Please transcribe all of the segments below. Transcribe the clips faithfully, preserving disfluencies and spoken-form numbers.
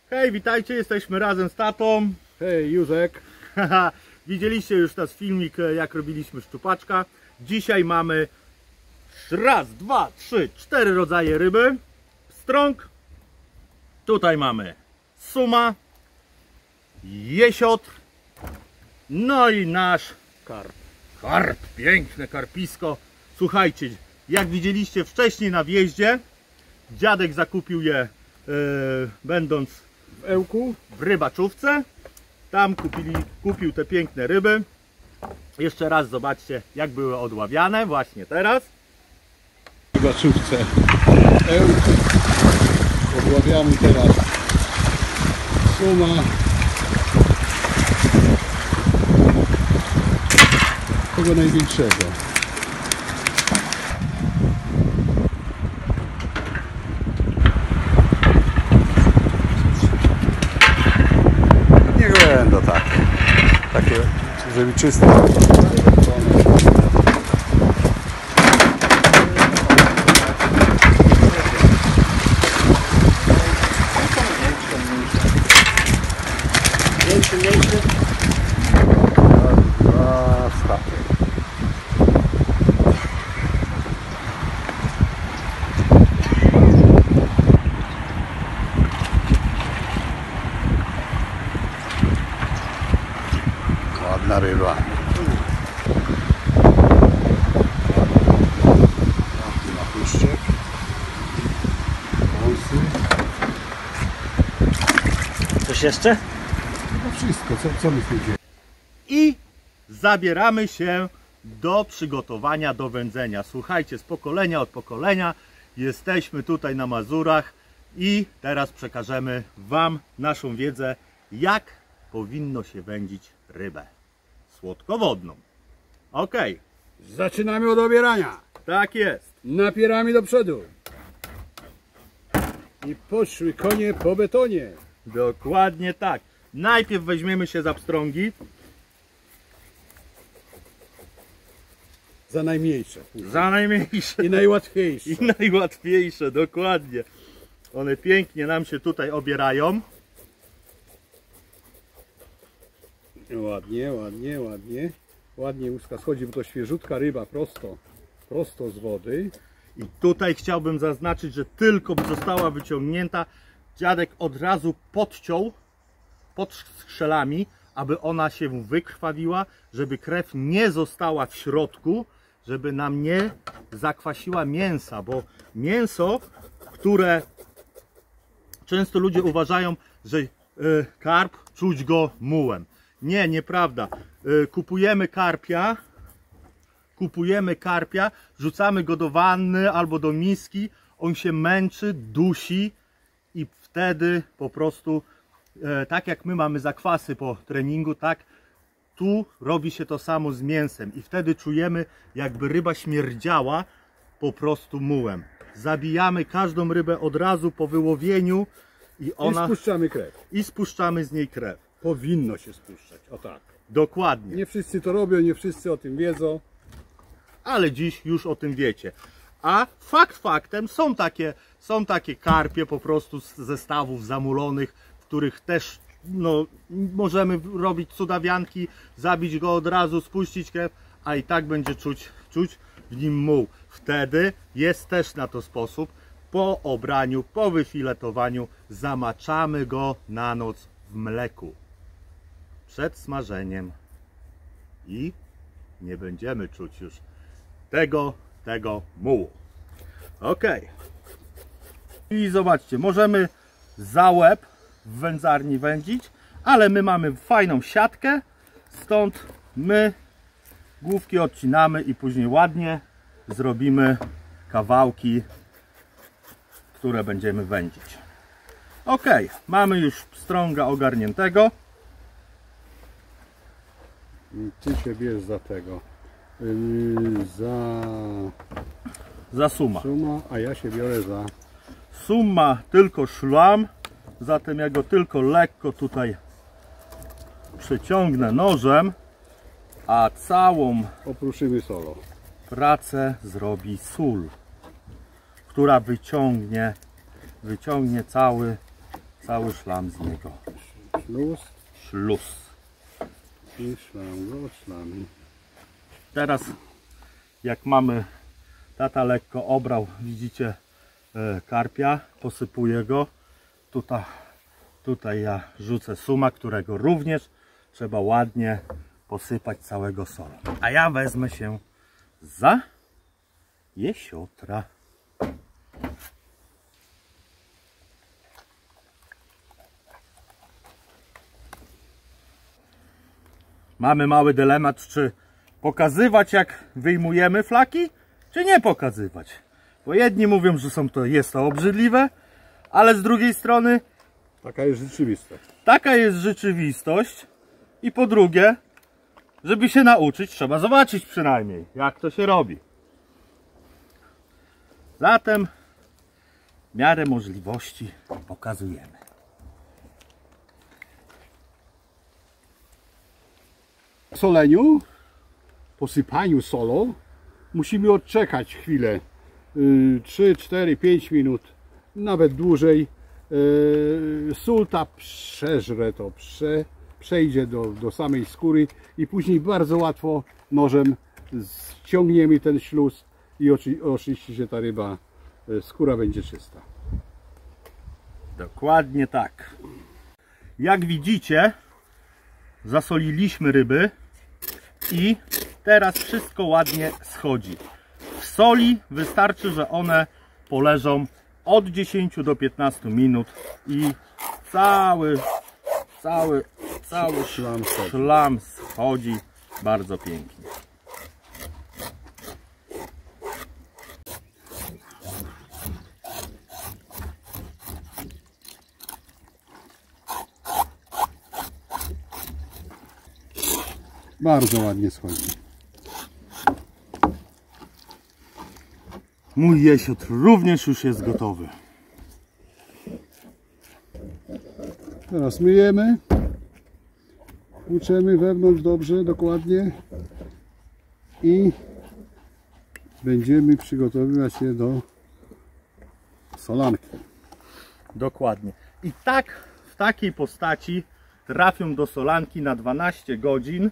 Hej, witajcie, jesteśmy razem z tatą. Hej, Józek. Widzieliście już nasz filmik, jak robiliśmy szczupaczka. Dzisiaj mamy raz, dwa, trzy, cztery rodzaje ryby. Strąg. Tutaj mamy suma, jesiotr, no i nasz Karp. Karp, piękne karpisko. Słuchajcie, jak widzieliście wcześniej na wjeździe, dziadek zakupił je yy, będąc W Ełku. w rybaczówce. Tam kupili, kupił te piękne ryby. Jeszcze raz zobaczcie, jak były odławiane właśnie teraz. W rybaczówce Ełku. Odławiamy teraz suma. Tego największego. Niech będą takie, takie, żeby czyste. Mniejszy, mniejszy. Dwa, stopy. Ładna ryba. Na puszczek. Wąsy. Coś jeszcze? No wszystko, co, co my w tym dzieje? I zabieramy się do przygotowania do wędzenia. Słuchajcie, z pokolenia od pokolenia jesteśmy tutaj na Mazurach i teraz przekażemy Wam naszą wiedzę, jak powinno się wędzić rybę słodkowodną. Ok, Zaczynamy od obierania. tak jest. Napieramy do przodu. I poszły konie po betonie. Dokładnie tak. Najpierw weźmiemy się za pstrągi. Za najmniejsze. Za najmniejsze I najłatwiejsze. i najłatwiejsze, dokładnie. One pięknie nam się tutaj obierają. Ładnie, ładnie, ładnie. Ładnie łuska schodzi, bo to świeżutka ryba prosto, prosto z wody. I tutaj chciałbym zaznaczyć, że tylko została wyciągnięta, dziadek od razu podciął pod strzelami, aby ona się wykrwawiła, żeby krew nie została w środku, żeby nam nie zakwasiła mięsa, bo mięso, które często ludzie uważają, że y, karp czuć go mułem. Nie, nieprawda. Y, kupujemy karpia, kupujemy karpia, wrzucamy go do wanny albo do miski, on się męczy, dusi i wtedy po prostu, e, tak jak my mamy zakwasy po treningu, tak tu robi się to samo z mięsem i wtedy czujemy, jakby ryba śmierdziała po prostu mułem. Zabijamy każdą rybę od razu po wyłowieniu i ona I spuszczamy krew. i spuszczamy z niej krew. Powinno się spuszczać, o tak. Dokładnie. Nie wszyscy to robią, nie wszyscy o tym wiedzą. Ale dziś już o tym wiecie. A fakt faktem są takie, są takie karpie po prostu z zestawów zamulonych, w których też no, możemy robić cudawianki, zabić go od razu, spuścić krew, a i tak będzie czuć, czuć w nim muł. Wtedy jest też na to sposób. Po obraniu, po wyfiletowaniu zamaczamy go na noc w mleku przed smażeniem i nie będziemy czuć już tego, tego mułu. Ok. I zobaczcie, możemy za łeb w wędzarni wędzić, ale my mamy fajną siatkę, stąd my główki odcinamy i później ładnie zrobimy kawałki, które będziemy wędzić. Ok, mamy już pstrąga ogarniętego. Ty się bierz za tego. Yy, za Za suma. suma, a ja się biorę za... Suma tylko szlam, zatem ja go tylko lekko tutaj przeciągnę nożem, a całą Opruszymy solo. pracę zrobi sól, która wyciągnie, wyciągnie cały cały szlam z niego. Śluz Śluz. i szlam go szlami. Teraz jak mamy, tata lekko obrał, widzicie, e, karpia, posypuję go. Tutaj, tutaj ja rzucę sumak, którego również trzeba ładnie posypać całego solą. A ja wezmę się za jesiotra. Mamy mały dylemat, czy pokazywać, jak wyjmujemy flaki, czy nie pokazywać. Bo jedni mówią, że są to, jest to obrzydliwe, ale z drugiej strony Taka jest rzeczywistość. taka jest rzeczywistość. I po drugie, żeby się nauczyć, trzeba zobaczyć przynajmniej, jak to się robi. Zatem w miarę możliwości pokazujemy. W soleniu, posypaniu solą, musimy odczekać chwilę. trzy, cztery, pięć minut, nawet dłużej. Sól ta przeżre to, prze, przejdzie do, do samej skóry i później bardzo łatwo nożem ściągniemy ten śluz i oczy, oczyści się ta ryba, skóra będzie czysta. Dokładnie tak. Jak widzicie, zasoliliśmy ryby i teraz wszystko ładnie schodzi. W soli wystarczy, że one poleżą od dziesięciu do piętnastu minut i cały, cały, cały Szlam schodzi. szlam schodzi bardzo pięknie. Bardzo ładnie schodzi. Mój jesiotr również już jest gotowy. Teraz myjemy, tłuczemy wewnątrz dobrze, dokładnie i będziemy przygotowywać się do solanki. Dokładnie. I tak w takiej postaci trafią do solanki na dwanaście godzin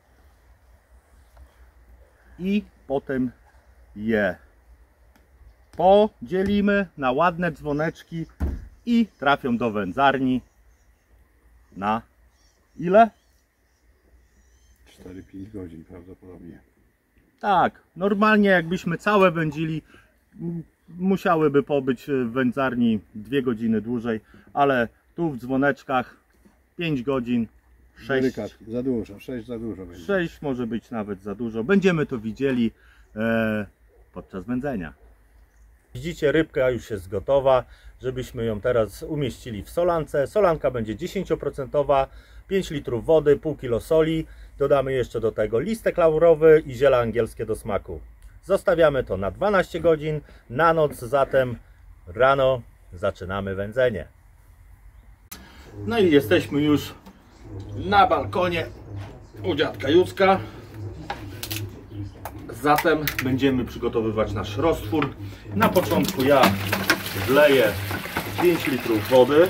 i potem je podzielimy na ładne dzwoneczki i trafią do wędzarni na ile? cztery pięć godzin prawdopodobnie. Tak, normalnie jakbyśmy całe wędzili, musiałyby pobyć w wędzarni dwie godziny dłużej, ale tu w dzwoneczkach pięć godzin, sześć, Delikatnie, za dużo, sześć za dużo będzie. sześć może być nawet za dużo. Będziemy to widzieli e, podczas wędzenia. Widzicie, rybka już jest gotowa, żebyśmy ją teraz umieścili w solance. Solanka będzie dziesięć procent, pięć litrów wody, pół kilo soli. Dodamy jeszcze do tego listek laurowy i ziele angielskie do smaku. Zostawiamy to na dwanaście godzin, na noc, zatem rano zaczynamy wędzenie. No i jesteśmy już na balkonie u dziadka Józka. Zatem będziemy przygotowywać nasz roztwór. Na początku ja wleję pięć litrów wody.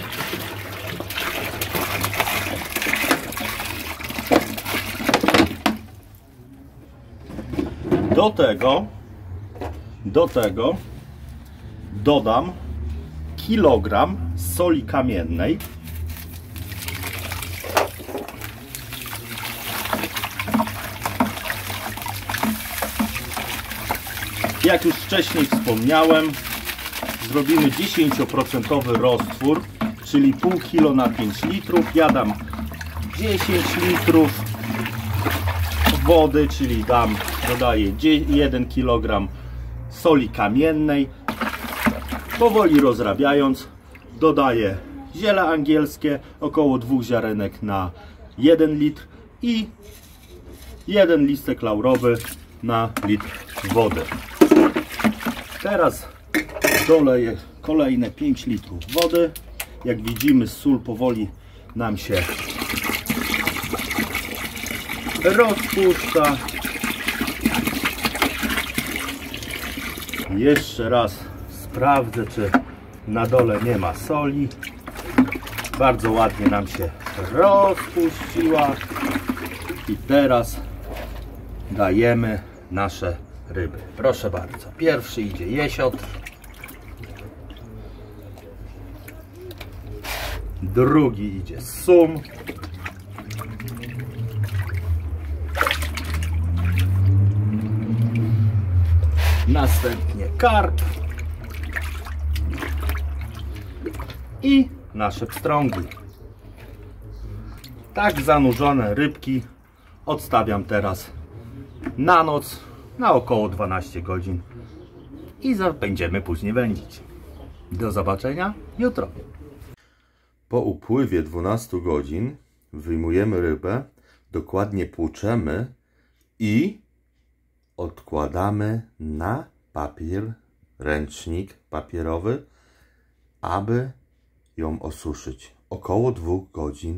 Do tego, do tego dodam kilogram soli kamiennej. Jak już wcześniej wspomniałem, zrobimy dziesięć procent roztwór, czyli pół kilo na pięć litrów. Ja dam dziesięć litrów wody, czyli dam, dodaję jeden kilogram soli kamiennej. Powoli rozrabiając, dodaję ziele angielskie, około dwóch ziarenek na jeden litr i jeden listek laurowy na litr wody. Teraz doleję kolejne pięć litrów wody. Jak widzimy, sól powoli nam się rozpuszcza. Jeszcze raz sprawdzę, czy na dole nie ma soli. Bardzo ładnie nam się rozpuściła. I teraz dajemy nasze ryby. Proszę bardzo. Pierwszy idzie jesiotr. Drugi idzie sum. Następnie karp. I nasze pstrągi. Tak zanurzone rybki odstawiam teraz na noc na około dwanaście godzin i będziemy później wędzić. Do zobaczenia jutro. Po upływie dwunastu godzin wyjmujemy rybę, dokładnie płuczemy i odkładamy na papier, ręcznik papierowy, aby ją osuszyć. Około dwóch godzin.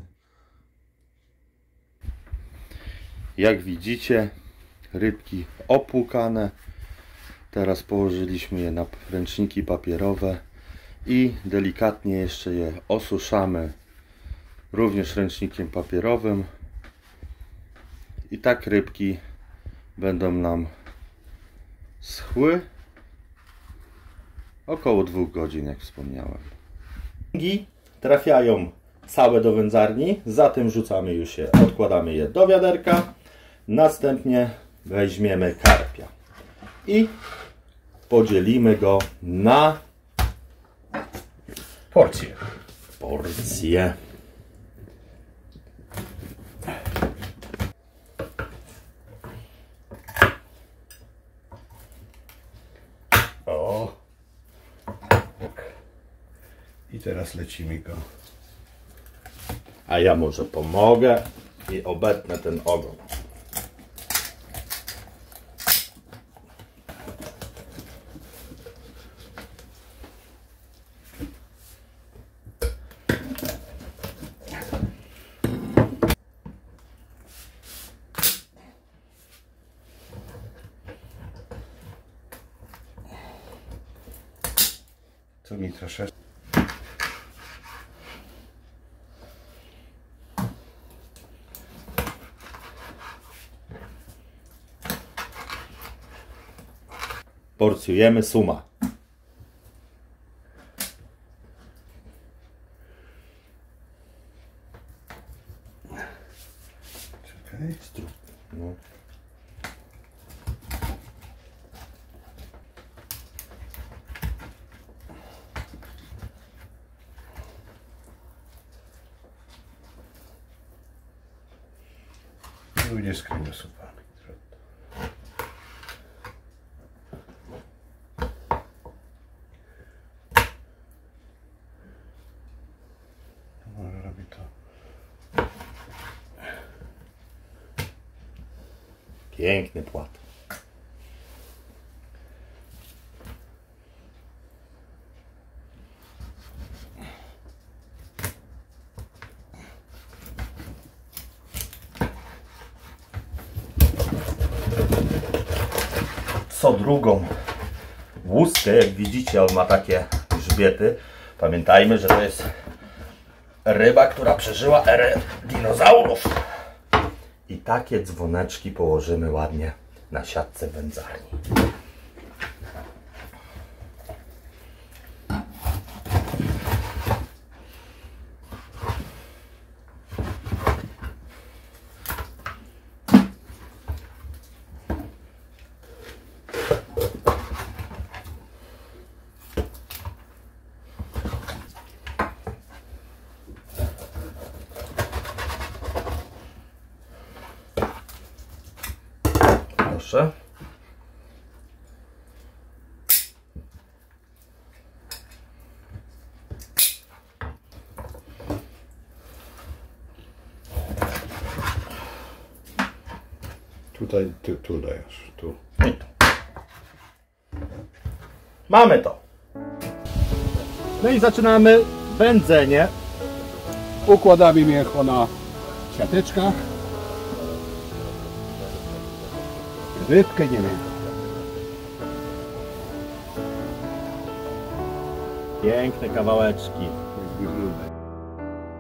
Jak widzicie, rybki opłukane. Teraz położyliśmy je na ręczniki papierowe i delikatnie jeszcze je osuszamy również ręcznikiem papierowym. I tak rybki będą nam schły około dwóch godzin, jak wspomniałem. Trafiają całe do wędzarni, zatem rzucamy już je, odkładamy je do wiaderka. Następnie weźmiemy karpia i podzielimy go na Porcje. porcje. O. I teraz lecimy go. A ja może pomogę i obetnę ten ogon. Tu mi troszeczkę. Porcjujemy suma. Czekaj. No. Ludzie z kręgosłupami. Może robi to. Piękny płat. Co drugą łuskę, jak widzicie, on ma takie grzbiety. Pamiętajmy, że to jest ryba, która przeżyła erę dinozaurów. I takie dzwoneczki położymy ładnie na siatce wędzarni. Proszę. Tutaj, tu, tu dajesz, tu. I tu. Mamy to. No i zaczynamy wędzenie. Układamy mięcho na siateczkach. Rybkę nie wiem. Piękne kawałeczki. Jakby grube.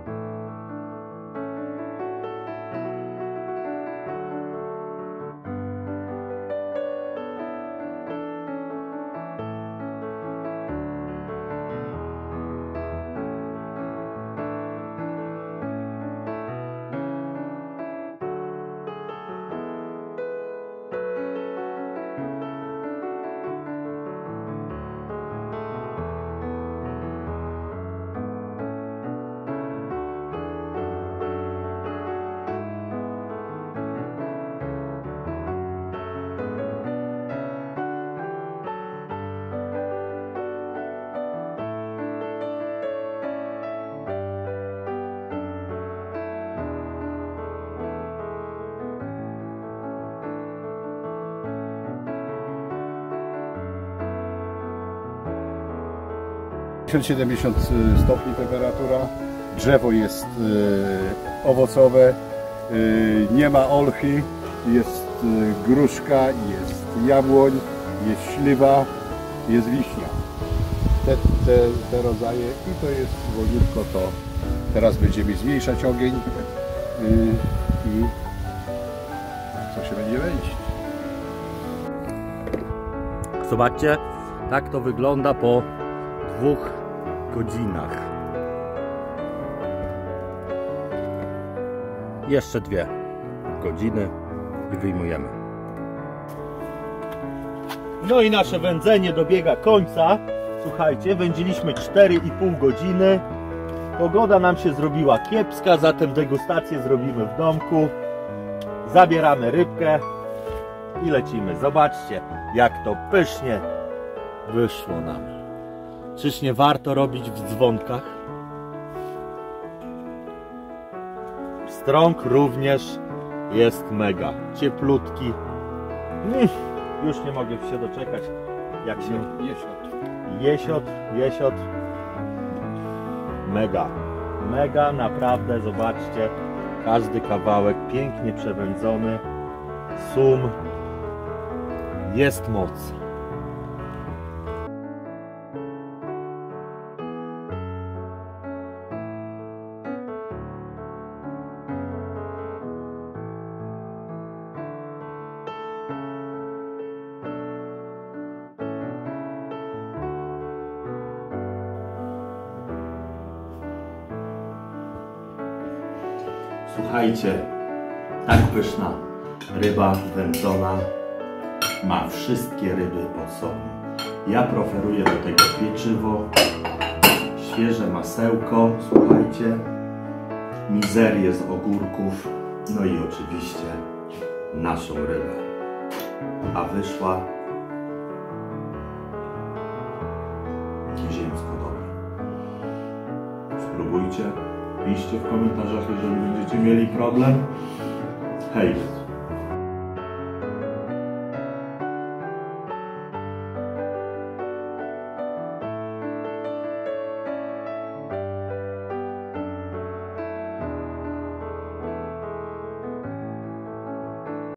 sześćdziesiąt siedemdziesiąt stopni temperatura, drzewo jest y, owocowe, y, nie ma olchy, jest y, gruszka, jest jabłoń, jest śliwa, jest wiśnia. Te, te, te rodzaje i to jest wolniutko to. Teraz będziemy zmniejszać ogień y, i co się będzie wejść. Zobaczcie, tak to wygląda po dwóch godzinach. Jeszcze dwie godziny i wyjmujemy. No i nasze wędzenie dobiega końca. Słuchajcie, wędziliśmy cztery i pół godziny. Pogoda nam się zrobiła kiepska, zatem degustację zrobimy w domku. Zabieramy rybkę i lecimy. Zobaczcie, jak to pysznie wyszło nam. Czyż nie warto robić w dzwonkach? Strąg również jest mega cieplutki. Mm, już nie mogę się doczekać, jak się Jesiot. jesiot, jesiot. Mega, mega, naprawdę, zobaczcie, każdy kawałek pięknie przewędzony, sum, jest moc. Słuchajcie, tak pyszna ryba wędzona ma wszystkie ryby pod sobą. Ja preferuję do tego pieczywo, świeże masełko, słuchajcie, mizerię z ogórków, no i oczywiście naszą rybę. A wyszła nieziemsko dobra. Spróbujcie. Piszcie w komentarzach, jeżeli będziecie mieli problem. Hej!